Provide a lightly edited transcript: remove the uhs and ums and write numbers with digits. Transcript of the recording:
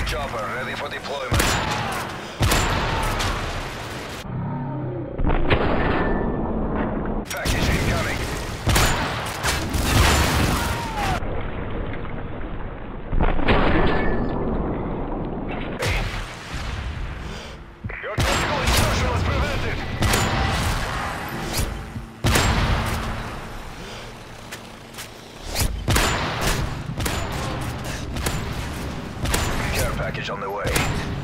chopper ready for deployment. Package incoming. Your tactical insertion was prevented. Care package on the way.